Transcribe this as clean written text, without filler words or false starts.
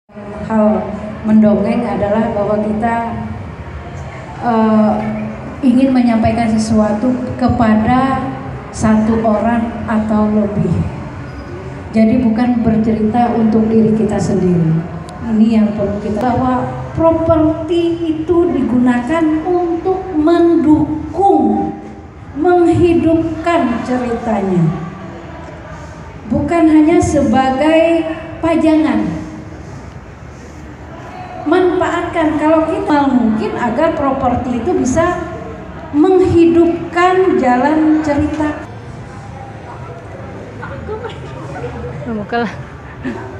Hal mendongeng adalah bahwa kita ingin menyampaikan sesuatu kepada satu orang atau lebih. Jadi bukan bercerita untuk diri kita sendiri. Ini yang perlu kita, bahwa properti itu digunakan untuk mendukung, menghidupkan ceritanya, bukan hanya sebagai pajangan. Manfaatkan kalau kita mungkin agar properti itu bisa menghidupkan jalan cerita. Bukalah.